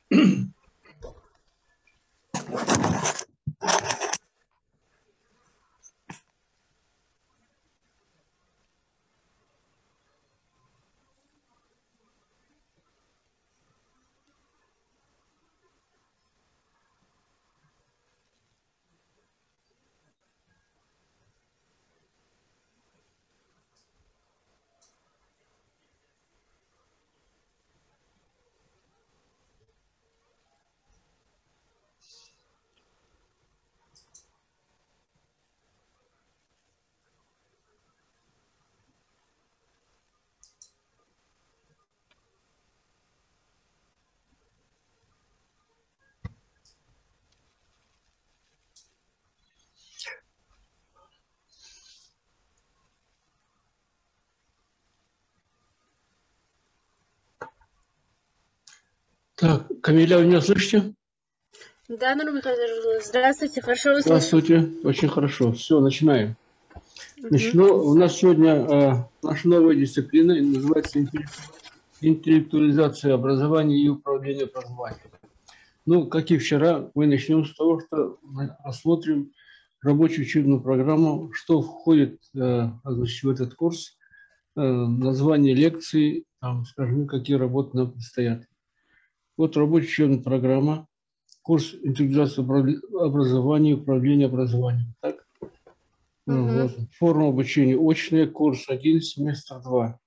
Так, Камиля, вы меня слышите? Да, Нур Михайлович, здравствуйте, хорошо вы слышите? Здравствуйте, очень хорошо. Все, начинаем. Значит, у нас сегодня наша новая дисциплина называется интеллектуализация образования и управление образованием. Ну, как и вчера, мы начнем с того, что мы рассмотрим рабочую учебную программу, что входит значит, в этот курс, название лекций, там, скажем, какие работы нам предстоят. Вот рабочая учебная программа, курс интеграции образования и управления образованием. Так? Вот. Форма обучения очная, курс 1, семестр 2.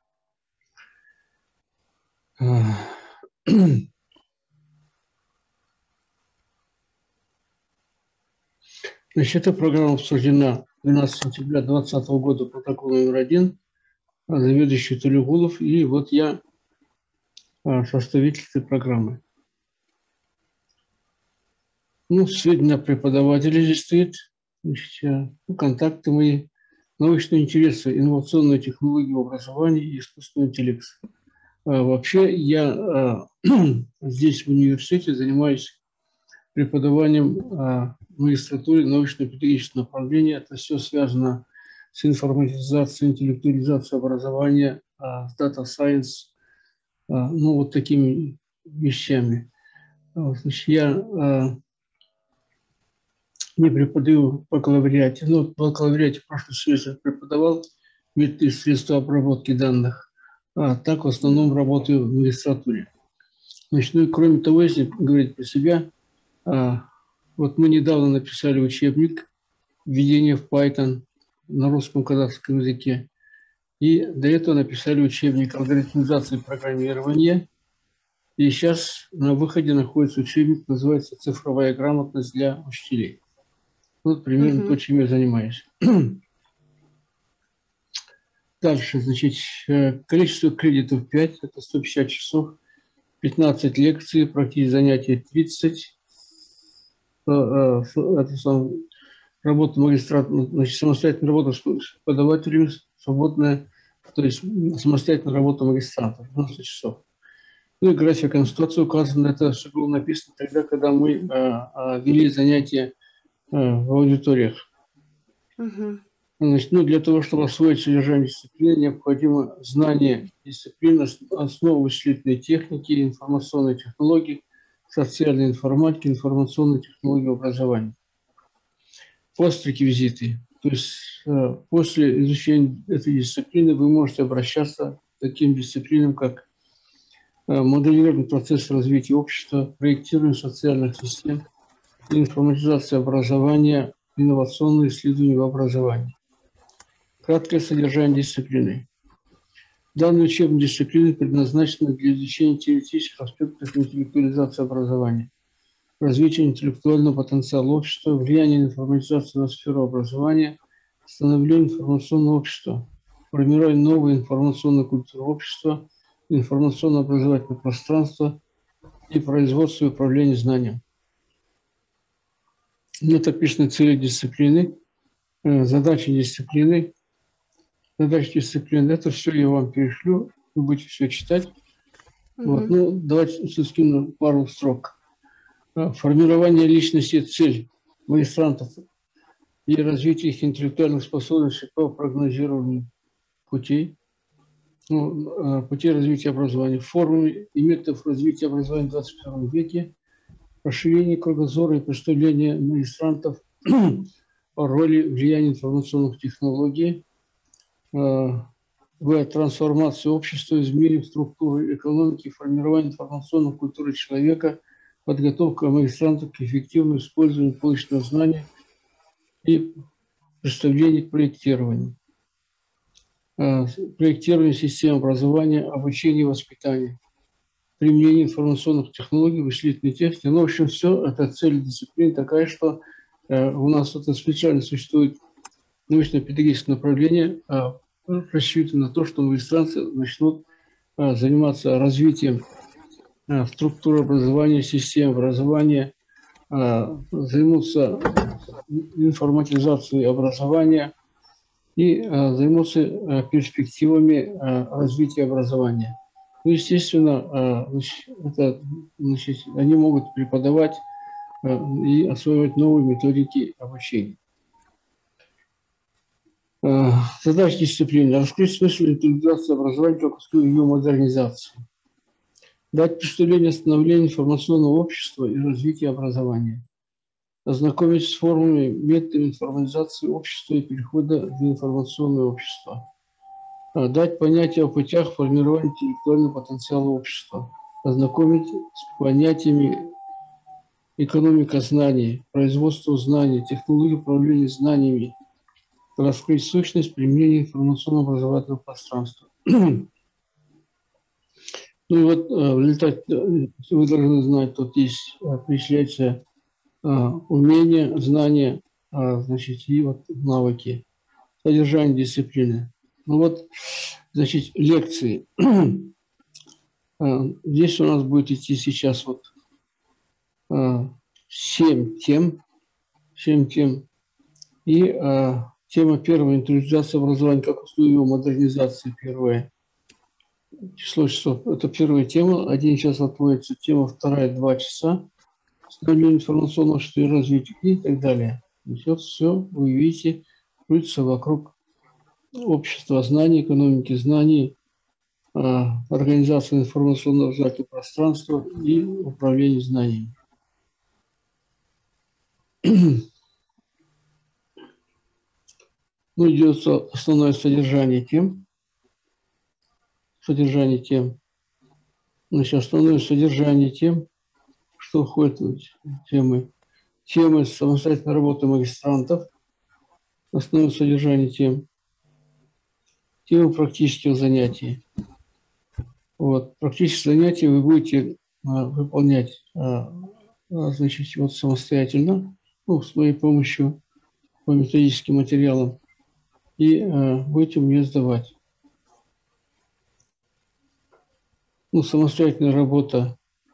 Значит, эта программа обсуждена 12 сентября 2020 года протокол номер 1, заведующий Толюгулов, и вот я составитель этой программы. Ну, сведения о преподавателе здесь стоит, значит, контакты мои, научные интересы, инновационные технологии в образовании и искусственный интеллект. Вообще я здесь в университете занимаюсь преподаванием в магистратуре научно-педагогического направления. Это все связано с информатизацией, интеллектуализацией образования, с data science, ну вот такими вещами. Значит, я не преподаю в бакалавриате, но в бакалавриате в прошлом семестре преподавал методы и средства обработки данных. Так в основном работаю в магистратуре. Значит, ну и кроме того, если говорить про себя, вот мы недавно написали учебник «Введение в Python» на русском казахском языке. И до этого написали учебник «Алгоритмизации программирования». И сейчас на выходе находится учебник, называется «Цифровая грамотность для учителей». Вот примерно то, чем я занимаюсь. Дальше, значит, количество кредитов 5, это 150 часов, 15 лекций, практически занятия 30. Это работа магистрата, значит, самостоятельная работа с преподавателями, свободная, то есть самостоятельная работа магистрата, 90 часов. Ну и график консультации указан, это все было написано тогда, когда мы вели занятия в аудиториях. Значит, ну, для того, чтобы освоить содержание дисциплины, необходимо знание дисциплины, основы вычислительной техники, информационной технологии, социальной информатики, информационной технологии образования. Пост-реквизиты. То есть после изучения этой дисциплины вы можете обращаться к таким дисциплинам, как моделирование процесса развития общества, проектирование социальных систем, информатизация образования, инновационные исследования в образовании. Краткое содержание дисциплины. Данная учебная дисциплина предназначена для изучения теоретических аспектов интеллектуализации образования, развития интеллектуального потенциала общества, влияния информатизации на сферу образования, становления информационного общества, формирование новой информационной культуры общества, информационно-образовательного пространства и производства и управления знанием. Нет описаны цели дисциплины, задачи дисциплины. Задачи дисциплины, это все я вам перешлю, вы будете все читать. Вот. Ну, давайте скину пару строк. Формирование личности – цель магистрантов и развитие их интеллектуальных способностей по прогнозированию путей. Пути развития образования, формы и методов развития образования в 21 веке, расширение кругозора и представление магистрантов о роли влияния информационных технологий в трансформации общества, изменении структуры экономики, формировании информационной культуры человека, подготовка магистрантов к эффективному использованию полученных знаний и представлению к проектированию. Проектирование систем образования, обучения и воспитания, применение информационных технологий, вычислительной техники. Ну, в общем, все это цель дисциплины такая, что у нас это специально существует научно-педагогическое направление, рассчитано на то, что магистранты начнут заниматься развитием структуры образования, систем образования, займутся информатизацией образования и займутся перспективами развития образования. Ну, естественно, они могут преподавать и осваивать новые методики обучения. Задача дисциплины. Раскрыть смысл интеллектуализации образования как ее модернизации. Дать представление о становлении информационного общества и развития образования. Ознакомить с формами, методами информатизации общества и перехода в информационное общество. Дать понятие о путях формирования интеллектуального потенциала общества. Ознакомить с понятиями экономика знаний, производство знаний, технологии управления знаниями, раскрыть сущность применения информационно-образовательного пространства. Ну и вот в результате, вы должны знать, тут есть, перечисляется умения, знания, значит, и вот навыки, содержание дисциплины. Ну вот, значит, лекции. Здесь у нас будет идти сейчас вот 7 тем. И тема первая – интеллектуализация образования как условие его модернизации, первая. Число часов – это первая тема, 1 час отводится, тема вторая – 2 часа. Становление информационного и развития и так далее. Вот все, вы видите, крутится вокруг общества знаний, экономики знаний, организации информационного пространства и управления знаниями. Ну, идет основное содержание тем. Значит, основное содержание тем, что входит в темы. Темы самостоятельной работы магистрантов. Основное содержание тем. Темы практических занятий. Вот, практические занятия вы будете выполнять, значит, вот самостоятельно, ну, с моей помощью по методическим материалам, и будете мне сдавать. Ну, самостоятельная работа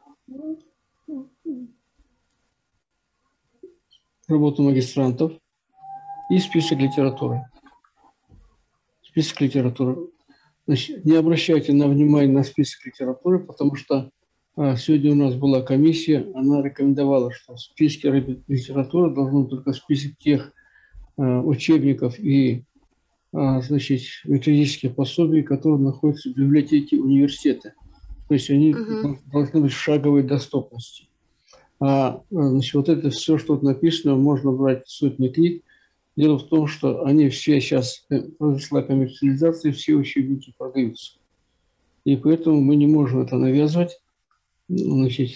магистрантов и список литературы. Список литературы. Значит, не обращайте внимание на список литературы, потому что сегодня у нас была комиссия, она рекомендовала, что в списке литературы должен быть только список тех учебников и значит, методических пособий, которые находятся в библиотеке университета. То есть они должны быть в шаговой доступности. Значит, вот это все, что тут написано, можно брать сотни книг. Дело в том, что они все сейчас, произошла коммерциализация, все учебники продаются. И поэтому мы не можем это навязывать. Значит,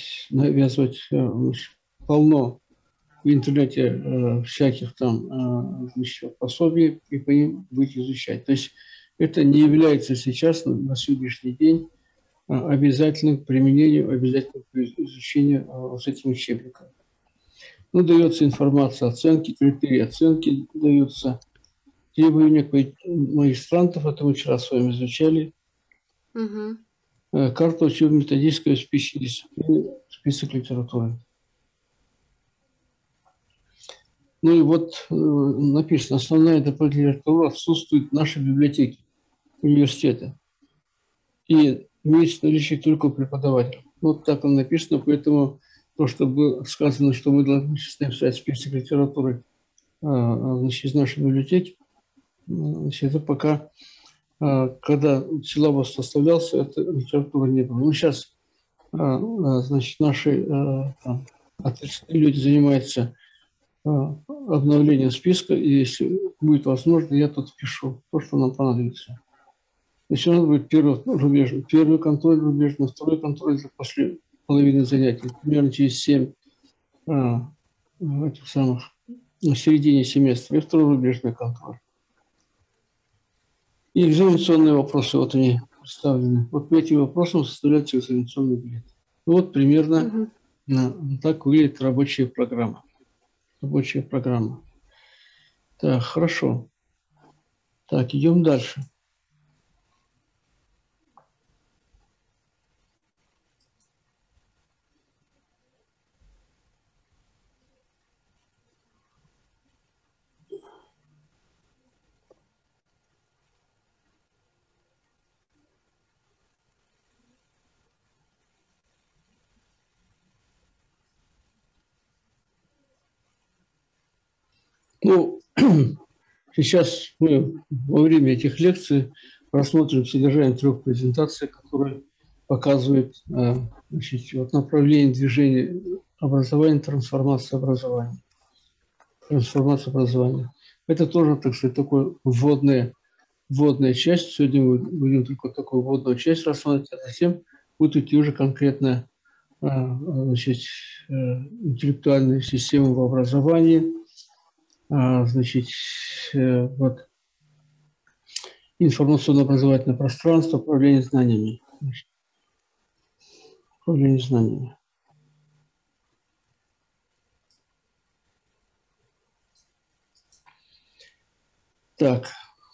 полно в интернете всяких там значит, пособий, и по ним будете изучать. То есть это не является сейчас, на сегодняшний день, обязательным к применению, обязательным к изучению с этим учебником. Ну, дается информация, оценки, критерии оценки даются, требования магистрантов, это мы вчера с вами изучали, карта учебно-методической список дисциплины, список литературы. Ну и вот написано, основная дополнительная литература отсутствует в нашей библиотеке университета и имеется наличие только у преподавателя. Вот так он написано, поэтому то, что было сказано, что мы должны сейчас написать список литературы, значит, из нашей библиотеки, значит, это пока когда силабус составлялся, этой литературы не было. Ну, сейчас, значит, наши ответственные люди занимаются обновлением списка, и если будет возможно, я тут впишу то, что нам понадобится. Значит, у нас будет первый контроль рубежный, второй контроль после половины занятий, примерно через 7 этих самых, на середине семестра, и второй рубежный контроль. И экзаменационные вопросы, вот они представлены. Вот по этим вопросам составляется экзаменационный билет. Вот примерно так выглядит рабочая программа. Рабочая программа. Так, хорошо. Так, идем дальше. Ну, сейчас мы во время этих лекций рассмотрим содержание 3 презентаций, которые показывают, значит, вот направление движения образования, трансформации образования. Трансформация образования. Это тоже, так сказать, такой вводная часть. Сегодня мы будем только такую вводную часть рассматривать, а затем будет идти уже конкретно, значит, интеллектуальная система в образовании, значит, вот, информационно-образовательное пространство, управление знаниями. Управление знаниями. Так.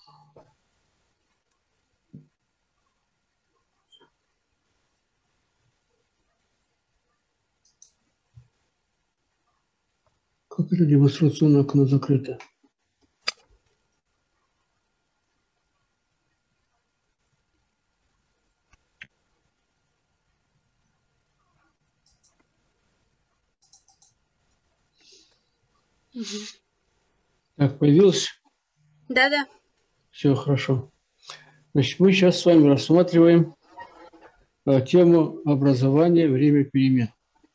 Как это демонстрационное окно закрыто? Так, появилось? Да-да. Все хорошо. Значит, мы сейчас с вами рассматриваем тему образования, время перемен.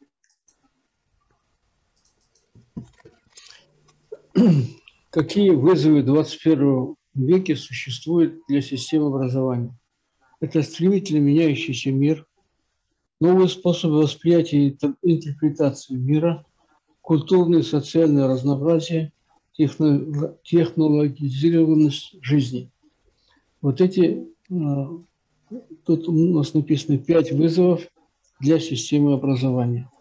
Какие вызовы в 21 веке существуют для системы образования? Это стремительно меняющийся мир, новые способы восприятия и интерпретации мира, культурное и социальное разнообразие, технологизированность жизни. Вот эти, тут у нас написано 5 вызовов для системы образования.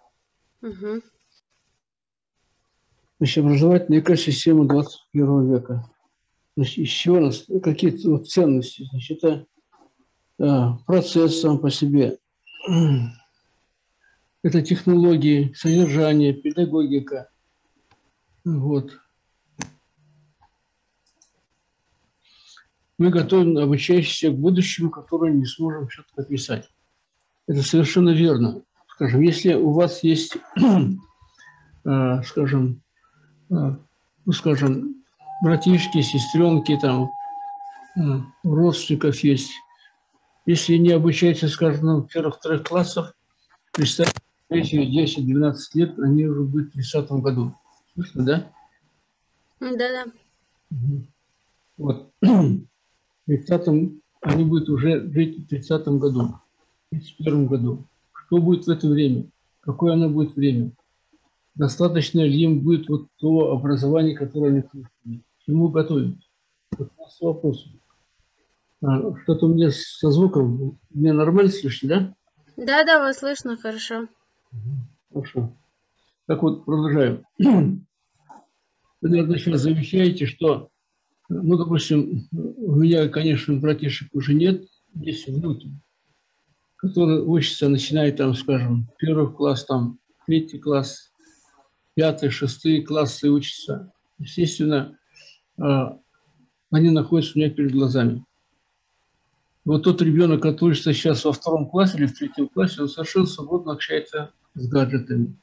Значит, образовательная экосистема 21 века. Значит, из чего у нас какие-то вот ценности? Значит, это процесс сам по себе, это технологии, содержание, педагогика. Вот. Мы готовим обучающихся к будущему, которое не сможем четко описать. Это совершенно верно. Скажем, если у вас есть, скажем, братишки, сестренки, там, родственников есть. Если не обучаете, скажем, в первых-вторых классах, представьте, 10-12 лет, они уже будут в 30-м году. Слышно, да? Да-да. Вот. В 30-м они будут уже жить в 30-м году, в 31-м году. Что будет в это время? Какое оно будет время? Достаточно ли им будет вот то образование, которое они получили? К чему готовить? Вот у нас вопрос. Что-то у меня со звуком. Меня нормально слышно, да? Да-да, вас слышно хорошо. Хорошо. Так вот, продолжаем. Вы, наверное, сейчас замечаете, что, ну, допустим, у меня, конечно, братишек уже нет, есть внуки, которые учатся, начиная там, скажем, 1 класс, там, 3 класс, 5, 6 классы учатся. Естественно, они находятся у меня перед глазами. Вот тот ребенок, который учится сейчас во 2 классе или в 3 классе, он совершенно свободно общается с гаджетами,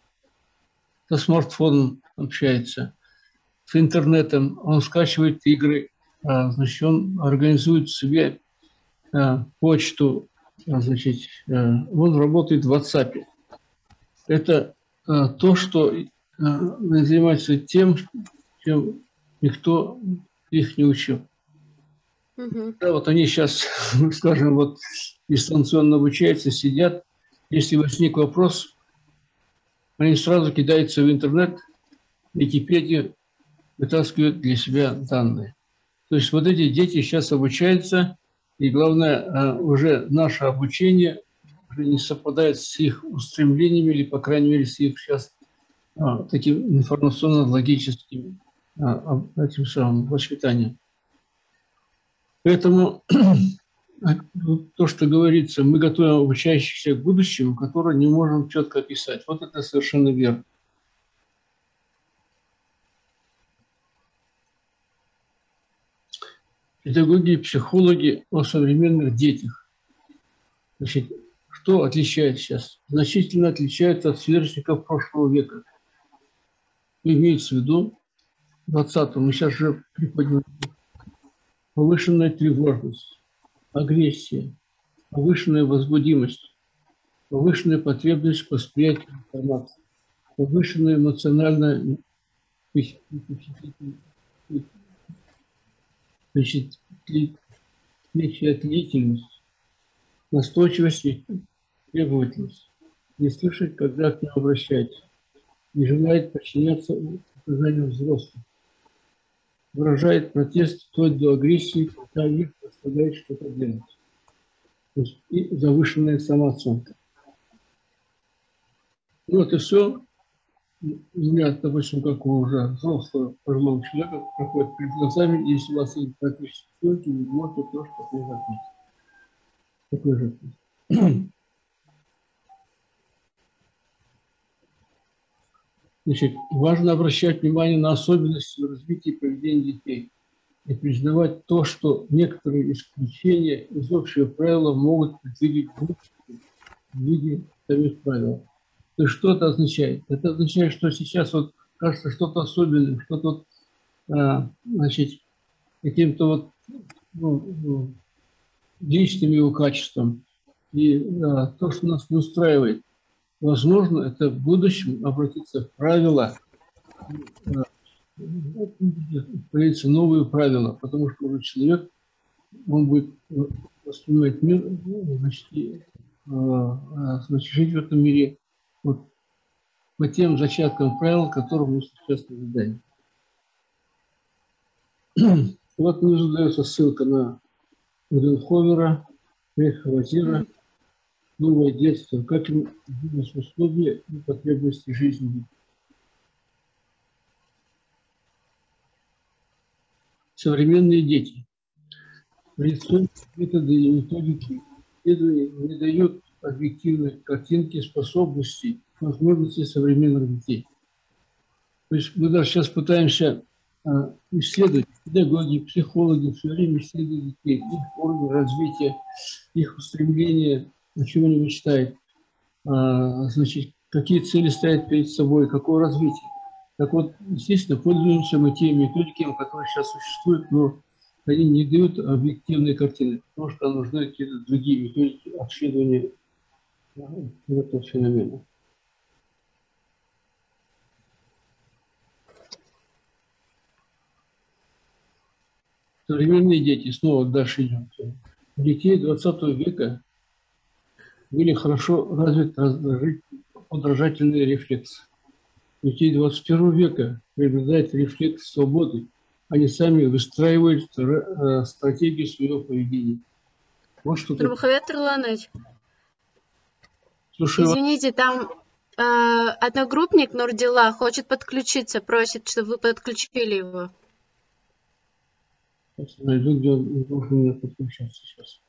со смартфоном общается, с интернетом, он скачивает игры, значит, он организует себе почту, значит, он работает в WhatsApp. Это то, что занимается тем, чем никто их не учил. Мгм. Да, вот они сейчас, скажем, вот дистанционно обучаются, сидят. Если возник вопрос, они сразу кидаются в интернет, Википедию, вытаскивают для себя данные. То есть вот эти дети сейчас обучаются, и главное, уже наше обучение уже не совпадает с их устремлениями, или, по крайней мере, с их сейчас таким информационно-логическим этим самым воспитанием. Поэтому то, что говорится, мы готовим обучающихся к будущему, которое не можем четко описать. Вот это совершенно верно. Педагоги и психологи о современных детях. Значит, что отличает сейчас? Значительно отличается от сверстников прошлого века. Имеется в виду 20-м, мы сейчас же приходим, повышенная тревожность, агрессия, повышенная возбудимость, повышенная потребность в восприятии информации, повышенная эмоциональная впечатлительность, настойчивость и требовательность, не слышать, когда к нему обращаются, не желает подчиняться указаниям взрослых, выражает протест вплоть до агрессии, когда их заставляет что-то делать. То есть и завышенная самооценка. Ну, это все у меня, допустим, как у уже взрослого пожилого человека, проходит перед глазами, если у вас есть практически съемки, вы можете тоже такой же отметить. Такой же отметить. Значит, важно обращать внимание на особенности развития и поведения детей и признавать то, что некоторые исключения из общего правила могут предвидеть в виде самих правил. То есть что это означает? Это означает, что сейчас вот кажется что-то особенное, что-то значит, каким-то вот личным его качеством. И то, что нас не устраивает, возможно, это в будущем обратиться в правила, появятся новые правила, потому что уже человек, он будет воспринимать мир, значит, жить в этом мире вот по тем зачаткам правил, которым мы сейчас наблюдаем. Вот внизу дается ссылка на Гринховера, Хватира, новое детство, как им изменились условия и потребности жизни. Современные дети. Традиционные методы и методики исследований не дают объективной картинки способностей, возможностей современных детей. То есть мы даже сейчас пытаемся исследовать, педагоги, психологи все время исследуют детей, их уровень развития, их устремления, о чем они мечтают, значит, какие цели ставят перед собой, какое развитие. Так вот, естественно, пользуемся мы теми методиками, которые сейчас существуют, но они не дают объективной картины, потому что нужны какие-то другие методики обследования этого феномена. Современные дети, снова дальше идем. У детей 20 века были хорошо развиты подражательные рефлексы. У детей 21 века преобладает рефлекс свободы. Они сами выстраивают стратегию своего поведения. Вот что такое. Нурмухамед Ирланович, Слушай, извините, там одногруппник Нурдила хочет подключиться, просит, чтобы вы подключили его. найду, где он должен меня подключаться сейчас.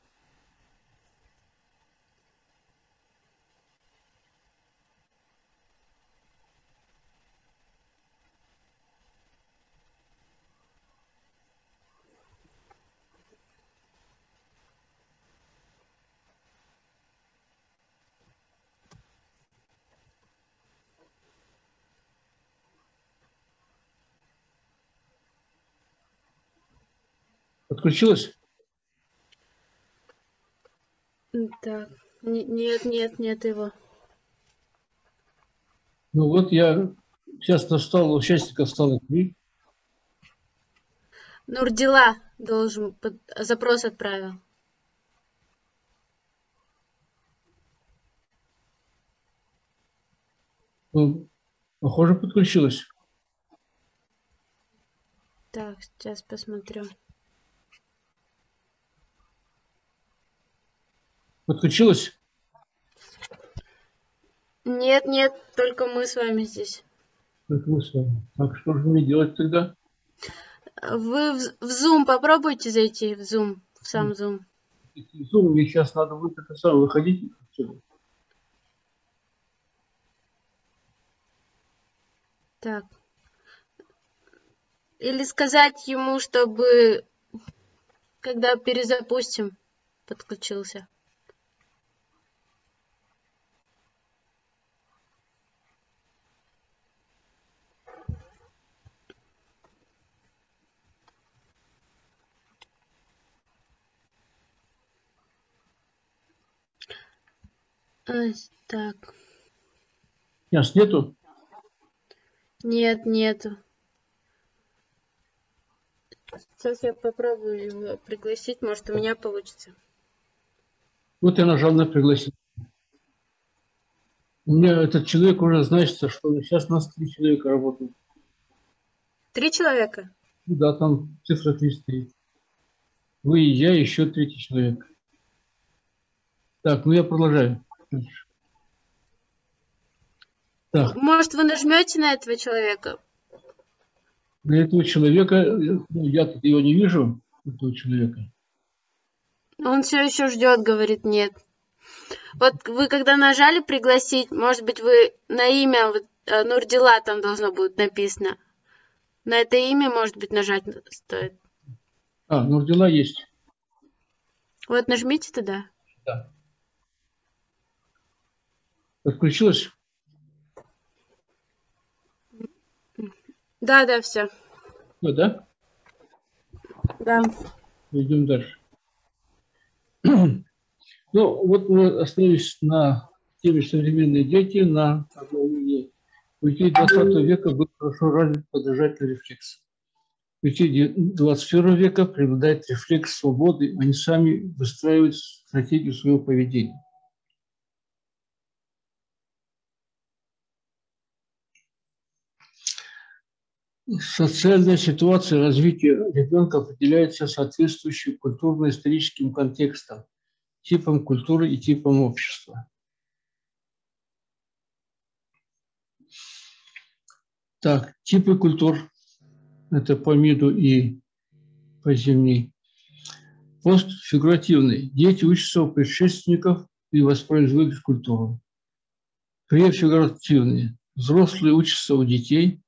Подключилась? Так, нет его. Ну вот я сейчас достал, участников стало 3. Нурдила должен, запрос отправил. Ну, похоже, подключилась. Так, сейчас посмотрю. Подключилась? Нет, только мы с вами здесь. Так, мы с вами. Так, что же мне делать тогда? Вы в Zoom попробуйте зайти, в Zoom, в сам Zoom. Zoom, мне сейчас надо будет это самое выходить отсюда. Так. Или сказать ему, чтобы, когда перезапустим, подключился. Так. Сейчас нету? Нету. Сейчас я попробую его пригласить, может, у меня получится. Вот я нажал на пригласить. У меня этот человек уже значится, что сейчас у нас 3 человека работают. 3 человека? Да, там цифра 3 стоит. Вы и я, еще 3 человек. Так, ну я продолжаю. Так, Может, вы нажмете на этого человека? для этого человека, ну, я тут его не вижу, этого человека. Он все еще ждет, говорит нет. Вот вы когда нажали пригласить, может быть, вы на имя Нурдила там должно будет написано. На это имя, может быть, нажать стоит. А, Нурдила есть. Вот нажмите туда. Да. Подключилась? Да, все. Ну, да? Да. Идем дальше. Ну, вот мы остановились на теме современные дети, на уровне. В детей 20 века был хорошо развит подражательный рефлекс. В детей 21 века преобладает рефлекс свободы, они сами выстраивают стратегию своего поведения. Социальная ситуация развития ребенка определяется соответствующим культурно-историческим контекстом, типом культуры и типом общества. Так, типы культур – это по МИДу и по Зимней. Постфигуративный. Дети учатся у предшественников и воспроизводят культуру. Префигуративные. Взрослые учатся у детей.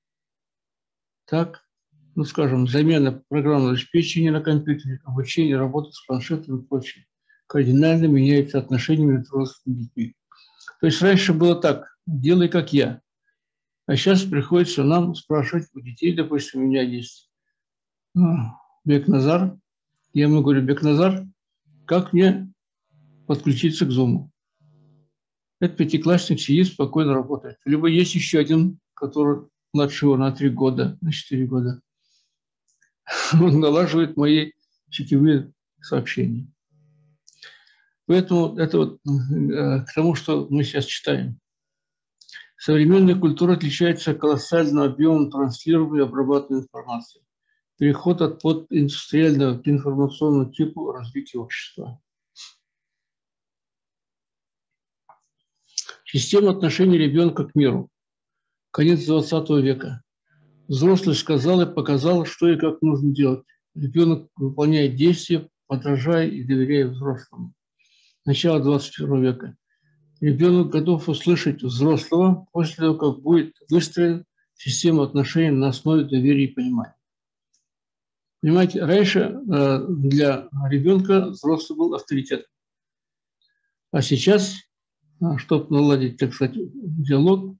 Так, ну, скажем, замена программного обеспечения на компьютере, обучение, работа с планшетом и прочее. Кардинально меняется отношение между взрослыми и детьми. То есть раньше было так, делай как я. А сейчас приходится нам спрашивать у детей, допустим, у меня есть Бекназар. Я ему говорю, Бекназар, как мне подключиться к Zoom? Этот пятиклассник сидит, спокойно работает. Либо есть еще один, который младше его на 3 года, на 4 года. Он налаживает мои сетевые сообщения. Поэтому это вот к тому, что мы сейчас читаем. Современная культура отличается колоссальным объемом транслируемой и обрабатываемой информации. Переход от подиндустриального к информационному типу развития общества. Система отношений ребенка к миру. Конец 20 века. Взрослый сказал и показал, что и как нужно делать. Ребенок выполняет действия, подражая и доверяя взрослому. Начало 21 века. Ребенок готов услышать взрослого после того, как будет выстроена система отношений на основе доверия и понимания. Понимаете, раньше для ребенка взрослый был авторитетом. А сейчас, чтобы наладить, так сказать, диалог,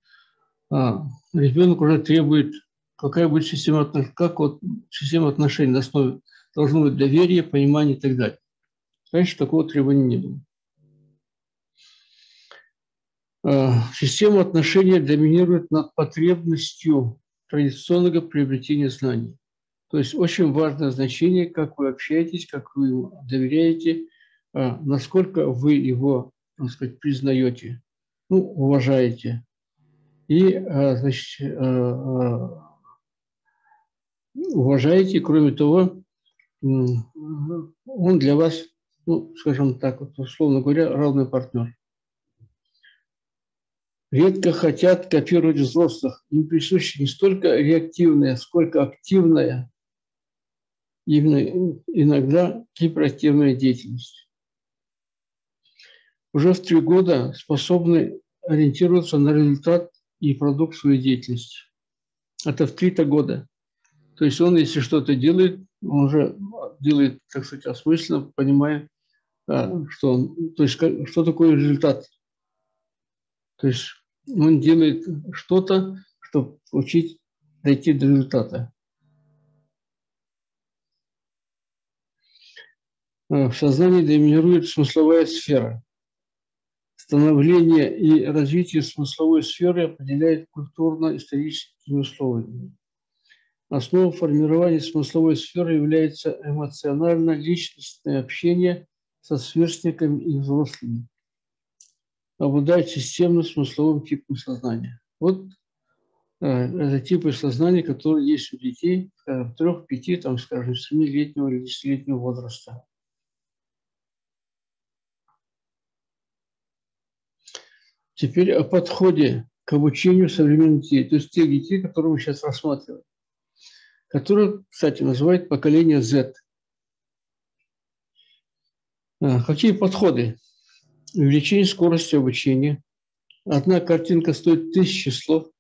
ребенок уже требует, какая будет система отношений, как вот система отношений на основе должно быть доверие, понимание и так далее. Раньше такого требования не было. Система отношений доминирует над потребностью традиционного приобретения знаний. То есть очень важное значение, как вы общаетесь, как вы ему доверяете, насколько вы его, так сказать, признаете, ну, уважаете. И, значит, уважаете, кроме того, он для вас, ну, скажем так, вот, условно говоря, равный партнер. Редко хотят копировать взрослых. Им присуща не столько реактивная, сколько активная, именно иногда гиперактивная деятельность. Уже в 3 года способны ориентироваться на результат и продукт своей деятельности. Это в 3 года. То есть он, если что-то делает, он уже делает, так сказать, осмысленно, понимая, что он, то есть что такое результат. То есть он делает что-то, чтобы дойти до результата. В сознании доминирует смысловая сфера. Становление и развитие смысловой сферы определяет культурно-историческими условиями. Основой формирования смысловой сферы является эмоционально-личностное общение со сверстниками и взрослыми. Обладает системным смысловым типом сознания. Вот это типы сознания, которые есть у детей, скажем, 3, 5, там, скажем, 7-летнего или 10-летнего возраста. Теперь о подходе к обучению современных детей, то есть тех детей, которые мы сейчас рассматриваем, которые, кстати, называют поколение Z. Какие подходы? Увеличение скорости обучения. Одна картинка стоит 1000 слов.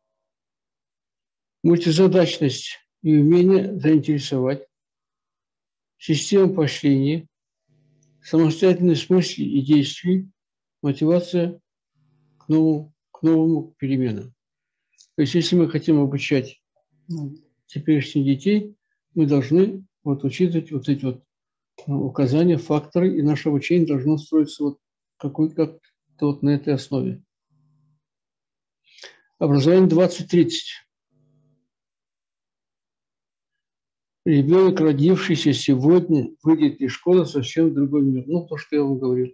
Мультизадачность и умение заинтересовать. Система поощрения. Самостоятельность мыслей и действий. Мотивация к новому переменам. То есть если мы хотим обучать теперешних детей, мы должны учитывать вот эти вот указания, факторы, и наше обучение должно строиться вот как-то вот на этой основе. Образование 2030. Ребенок, родившийся сегодня, выйдет из школы совсем в другой мир. Ну, то, что я вам говорил.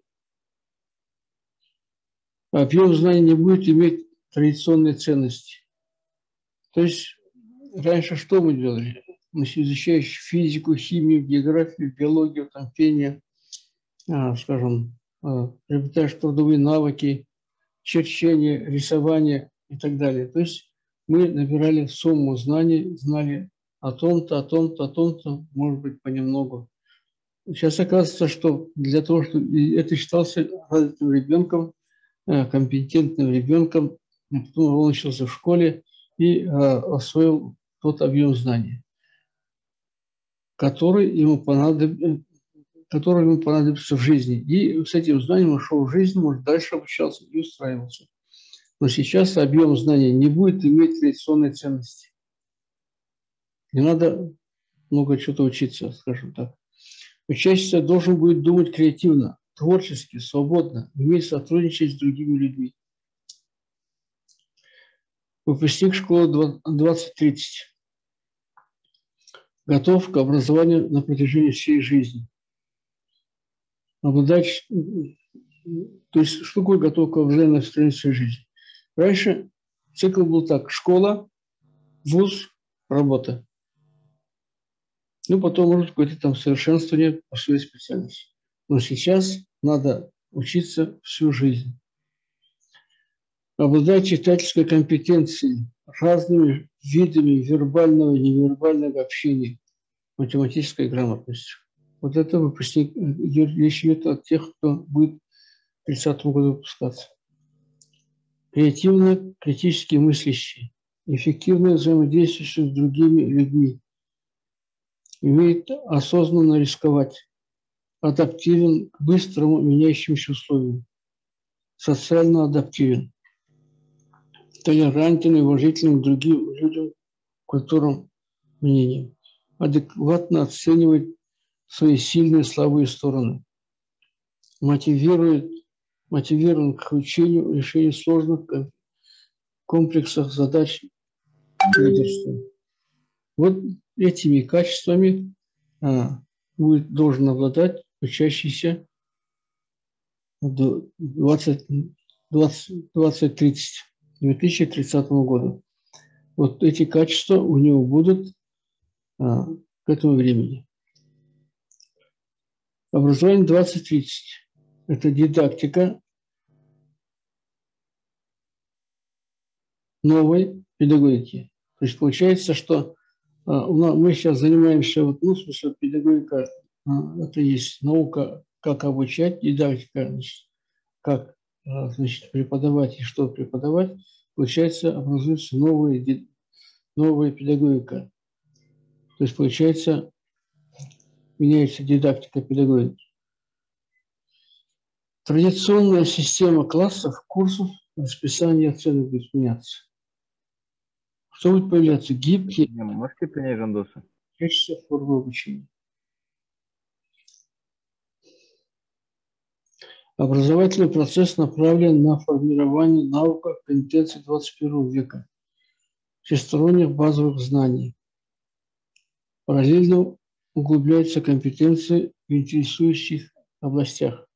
Объем знаний не будет иметь традиционные ценности. То есть раньше что мы делали? Мы изучаем физику, химию, географию, биологию, там, пение, скажем, приобретаешь трудовые навыки, черчение, рисование и так далее. То есть мы набирали сумму знаний, знали о том-то, о том-то, о том-то, может быть, понемногу. Сейчас оказывается, что для того, чтобы это считался развитым ребенком, компетентным ребенком, он учился в школе и освоил тот объем знаний, который ему понадобится в жизни. И с этим знанием он шел в жизнь, может, дальше обучался и устраивался. Но сейчас объем знаний не будет иметь традиционной ценности. Не надо много чего-то учиться, скажем так. Учащийся должен будет думать креативно, творчески, свободно, уметь сотрудничать с другими людьми. Выпускник школы 2030 готов к образованию на протяжении всей жизни. Обладать, то есть что такое готов к образованию на протяжении всей жизни? Раньше цикл был так: школа, вуз, работа. Ну, потом, может, какое-то там совершенствование по своей специальности. Но сейчас надо учиться всю жизнь. Обладать читательской компетенцией, разными видами вербального и невербального общения, математической грамотностью. Вот это выпускник, речь идет о тех, кто будет к 30 году выпускаться. Креативно, критически мыслящий, эффективно взаимодействующий с другими людьми, умеет осознанно рисковать, адаптивен к быстрому меняющимся условиям, социально адаптивен, толерантен и уважителен к другим людям, культурам, мнениям. адекватно оценивает свои сильные и слабые стороны, мотивирован к учению, решению сложных комплексов задач лидерства. Вот этими качествами должен обладать учащийся 2030 года. Вот эти качества у него будут к этому времени. Образование 2030 – это дидактика новой педагогики. То есть получается, что мы сейчас занимаемся, в смысле, педагогика, это есть наука, как обучать, дидактика, значит, как преподавать и что преподавать. Получается, образуется новая педагогика. То есть, получается, меняется дидактика педагогики. Традиционная система классов, курсов, расписание оценок будет меняться. Что будет появляться? Гибкие, можете принять Жандоса? Качество формы обучения. Образовательный процесс направлен на формирование навыков, компетенций 21 века, всесторонних базовых знаний. Параллельно углубляются компетенции в интересующих областях.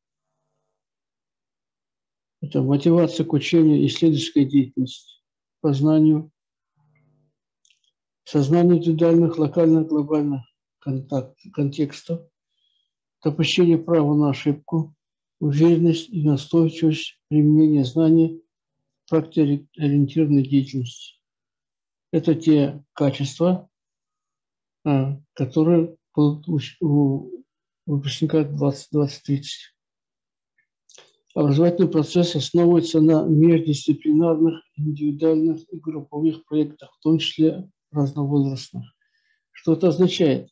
Это мотивация к учению, исследовательская деятельность, познанию, сознание индивидуальных, локальных, глобальных контекстов, допущение права на ошибку, уверенность и настойчивость применения знаний в практикоориентированной деятельности. Это те качества, которые будут у выпускника 2030. Образовательный процесс основывается на междисциплинарных, индивидуальных и групповых проектах, в том числе разновозрастных. Что это означает?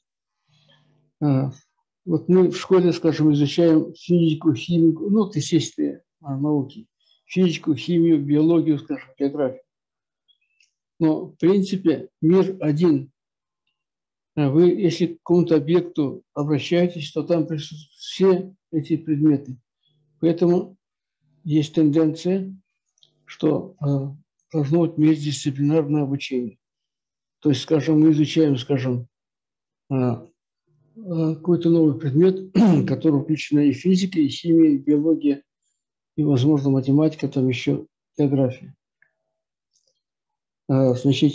Вот мы в школе, скажем, изучаем физику, химию, естественные науки, физику, химию, биологию, скажем, географию. Но, в принципе, мир один. Вы, если к какому-то объекту обращаетесь, то там присутствуют все эти предметы. Поэтому есть тенденция, что должно быть междисциплинарное обучение. То есть, скажем, мы изучаем, какой-то новый предмет, который включена и физика, и химия, и биология, и, возможно, математика, там еще география. Значит,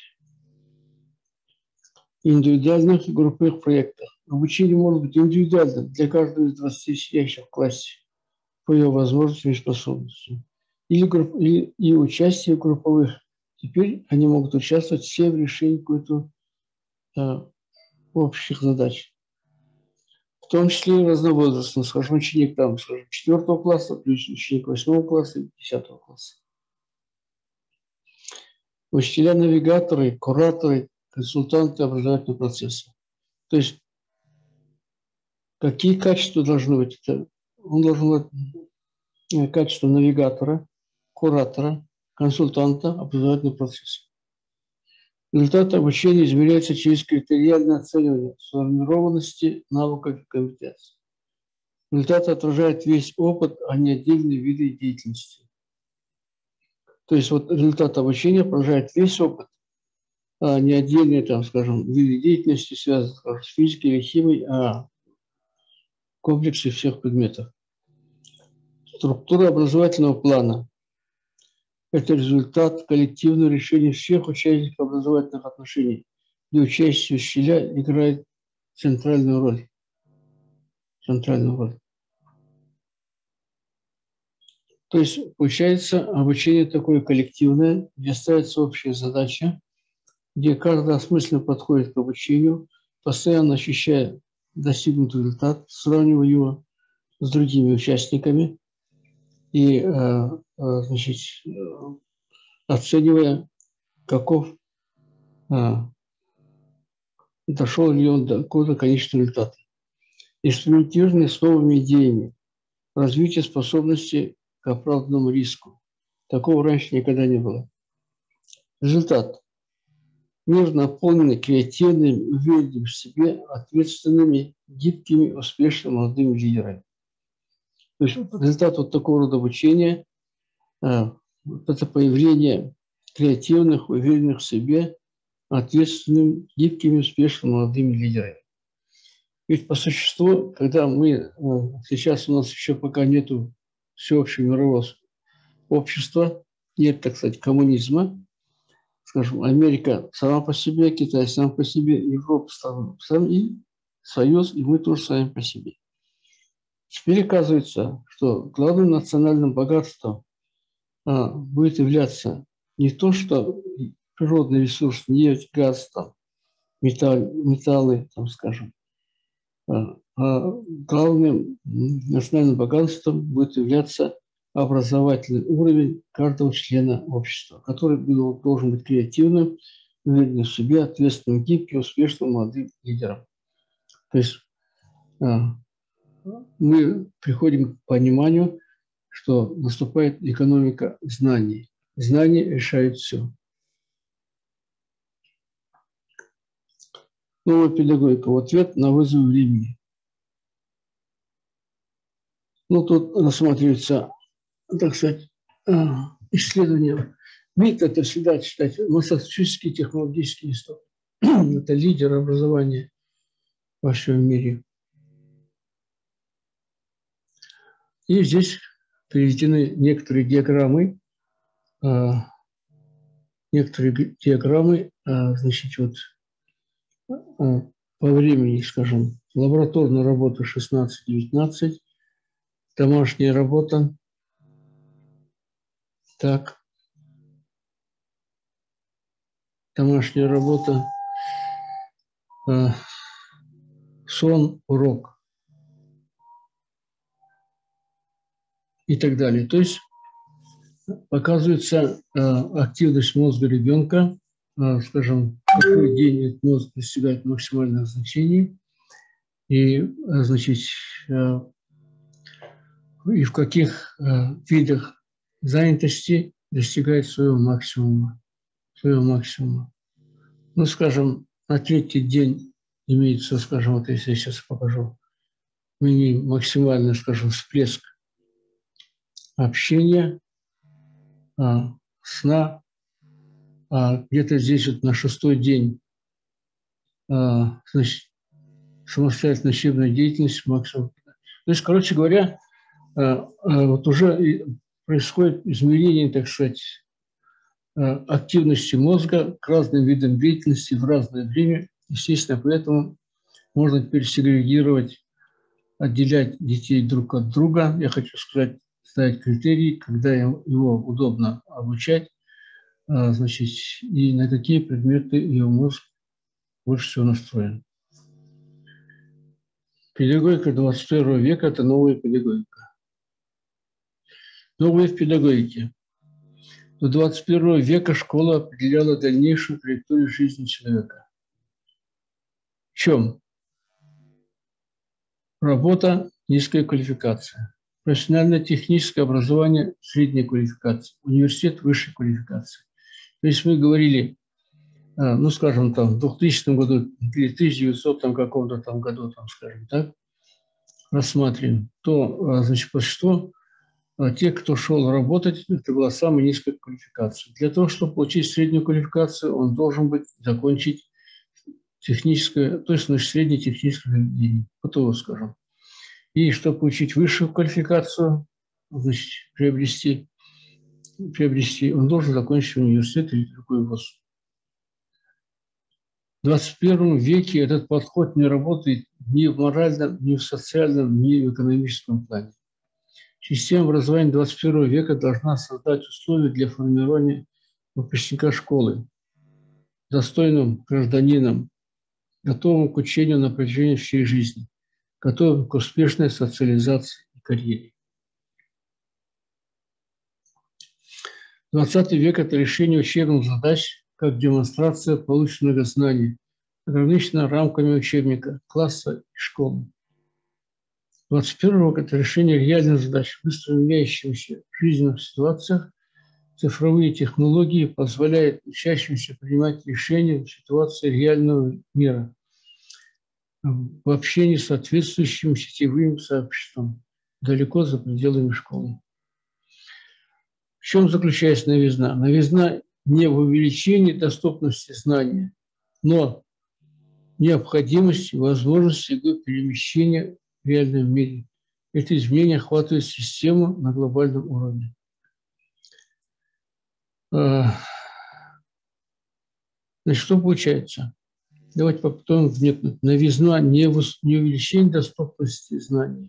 индивидуальных и групповых проектах. Обучение может быть индивидуальным для каждого из 20 сидящих в классе по ее возможностям и способностям. И участие в групповых. Теперь они могут участвовать все в решении какой-то общих задач. В том числе и разновозрастных, скажем, ученик 4 класса, плюс ученик 8 класса и 10 класса. Учителя-навигаторы, кураторы, консультанты образовательного процесса. То есть какие качества должны быть? Он должен быть качество навигатора, куратора, консультанта образовательного процесса. Результат обучения измеряется через критериальное оценивание сформированности навыков и компетенций. Результат отражает весь опыт, а не отдельные виды деятельности. То есть вот результат обучения отражает весь опыт, а не отдельные, виды деятельности, связанные с физикой или химией, а комплексе всех предметов. Структура образовательного плана – это результат коллективного решения всех участников образовательных отношений, где участие учителя играет центральную роль. То есть, получается, обучение такое коллективное, где ставится общая задача, где каждый осмысленно подходит к обучению, постоянно ощущая достигнутый результат, сравнивая его с другими участниками и, оценивая, каков, дошел ли он до какого-то конечного результата. Экспериментирование с новыми идеями, развитие способности к оправданному риску. Такого раньше никогда не было. Результат. Мир наполнен креативными, уверенными в себе, ответственными, гибкими, успешными молодыми лидерами. То есть результат вот такого рода обучения вот это появление креативных, уверенных в себе, ответственными, гибкими, успешными молодыми лидерами. Ведь по существу, когда мы сейчас у нас еще пока нету всеобщего мирового общества, нет, так сказать, коммунизма, скажем, Америка сама по себе, Китай сам по себе, Европа сам и Союз, и мы тоже сами по себе. Теперь оказывается, что главным национальным богатством будет являться не то, что природный ресурс, нефть, газ, там, металлы, там, скажем, главным национальным богатством будет являться образовательный уровень каждого члена общества, который должен быть креативным, уверенным в себе, ответственным, гибким, успешным, молодым лидером. То есть мы приходим к пониманию, что наступает экономика знаний. Знания решают все. Новая педагогика в ответ на вызов времени. Ну, тут рассматривается, так сказать, исследование. МИТ – это всегда читать Массачусетский технологический институт. Это лидер образования во всем мире. И здесь приведены некоторые диаграммы, значит, вот по времени, скажем, лабораторная работа 16-19, домашняя работа, так, домашняя работа, сон, урок и так далее. То есть показывается активность мозга ребенка, скажем, в какой день этот мозг достигает максимальных значений, и, значит, и в каких видах занятости достигает своего максимума. Ну, скажем, на третий день имеется, скажем, вот если я сейчас покажу, мы имеем максимальный, скажем, всплеск общения, сна, где-то здесь вот на шестой день, значит, самостоятельная учебная деятельность максимум. То есть, короче говоря, вот уже происходит изменение, так сказать, активности мозга к разным видам деятельности в разное время. Естественно, поэтому можно теперь сегрегировать, отделять детей друг от друга. Я хочу сказать, ставить критерии, когда его удобно обучать, значит, и на какие предметы его мозг больше всего настроен. Педагогика 21 века – это новая педагогика. Новые в педагогике. До 21 века школа определяла дальнейшую траекторию жизни человека. В чем? Работа – низкая квалификация. Профессионально-техническое образование – средняя квалификация. Университет – высшей квалификации. То есть мы говорили, ну, скажем, там, в 2000 году или 1900 там, каком-то там году, там, скажем так, рассматриваем, то, значит, по существу, те, кто шел работать, это была самая низкая квалификация. Для того, чтобы получить среднюю квалификацию, он должен быть закончить техническое, то есть, значит, среднее техническое заведение, ПТУ, скажем. И чтобы получить высшую квалификацию, значит, приобрести, он должен закончить университет или другой вуз. В 21 веке этот подход не работает ни в моральном, ни в социальном, ни в экономическом плане. Система образования 21 века должна создать условия для формирования выпускника школы, достойным гражданином, готовым к учению на протяжении всей жизни, готовым к успешной социализации и карьере. 20 век – это решение учебных задач как демонстрация полученных знаний, ограничена рамками учебника, класса и школы. 21 век – это решение реальных задач, быстро меняющихся в жизненных ситуациях, цифровые технологии позволяют учащимся принимать решения в ситуации реального мира в общении с соответствующим сетевым сообществом далеко за пределами школы. В чем заключается новизна? Новизна не в увеличении доступности знания, но необходимости, возможности его перемещения в реальном мире. Это изменение охватывает систему на глобальном уровне. Значит, что получается? Давайте попробуем вникнуть. Новизна не увеличение доступности знаний,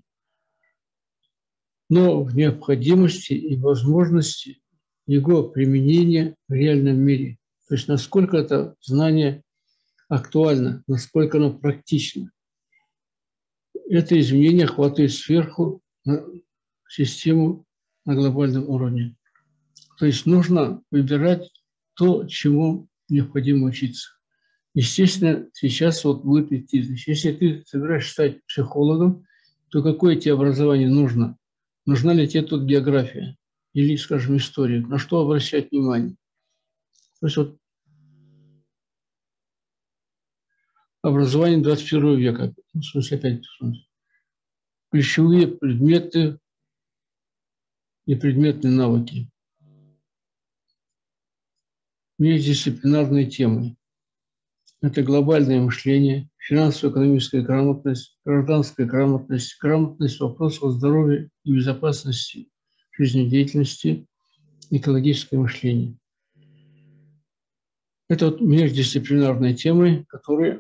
но в необходимости и возможности его применения в реальном мире. То есть насколько это знание актуально, насколько оно практично. Это изменение охватывает сверху систему на глобальном уровне. То есть нужно выбирать то, чему необходимо учиться. Естественно, сейчас вот будет идти. Значит, если ты собираешься стать психологом, то какое тебе образование нужно? Нужна ли тебе тут география или, скажем, история? На что обращать внимание? То есть вот образование 21 века, в смысле опять, ключевые предметы и предметные навыки, междисциплинарные темы. Это глобальное мышление, финансово-экономическая грамотность, гражданская грамотность, грамотность в вопросах здоровья и безопасности жизнедеятельности, экологическое мышление. Это вот междисциплинарные темы, которые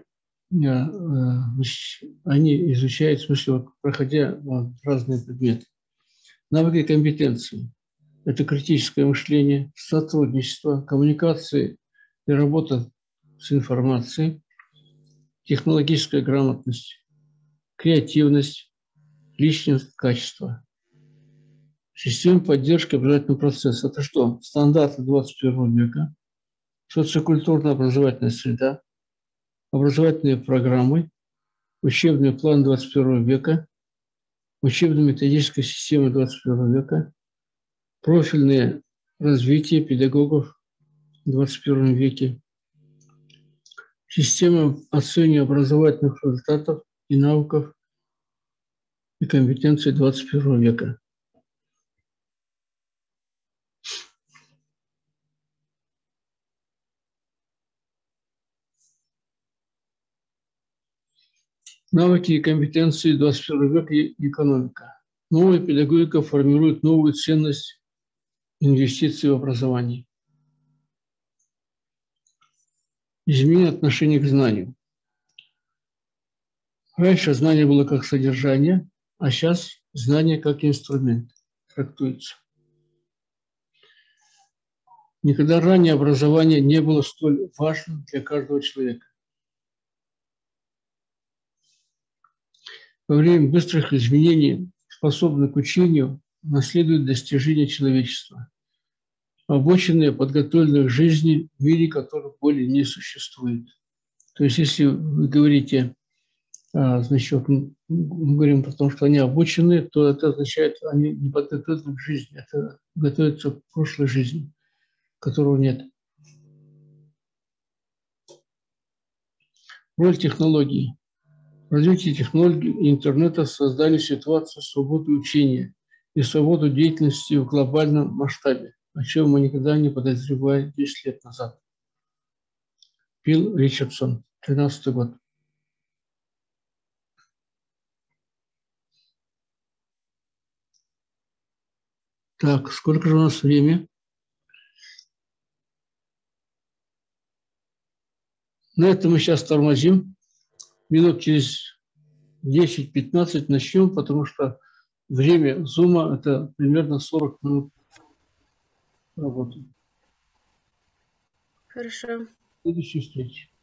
они изучают, в смысле, вот, проходя разные предметы. Навыки и компетенции – это критическое мышление, сотрудничество, коммуникации и работа с информацией, технологическая грамотность, креативность, личность, качество. Система поддержки образовательного процесса – это что? Стандарты 21 века, социокультурно-образовательная среда, образовательные программы, учебный план 21 века, учебно-методическая система 21 века, профильное развитие педагогов в 21 веке, система оценивания образовательных результатов и навыков и компетенций 21 века. Навыки и компетенции 21 века и экономика. Новая педагогика формирует новую ценность инвестиций в образование. Изменение отношения к знанию. Раньше знание было как содержание, а сейчас знание как инструмент трактуется. Никогда ранее образование не было столь важным для каждого человека. Во время быстрых изменений, способных к учению, наследуют достижения человечества, обученные, подготовленные к жизни в мире, который более не существует. То есть, если вы говорите, значит, мы говорим про то, что они обучены, то это означает, что они не подготовлены к жизни, это готовятся к прошлой жизни, которого нет. Роль технологий. Развитие технологий и интернета создали ситуацию свободы учения и свободу деятельности в глобальном масштабе, о чем мы никогда не подозревали 10 лет назад. Билл Ричардсон, 13-й год. Так, сколько же у нас времени? На этом мы сейчас тормозим. Минут через 10-15 начнем, потому что время зума – это примерно 40 минут работы. Хорошо. Следующей встречи.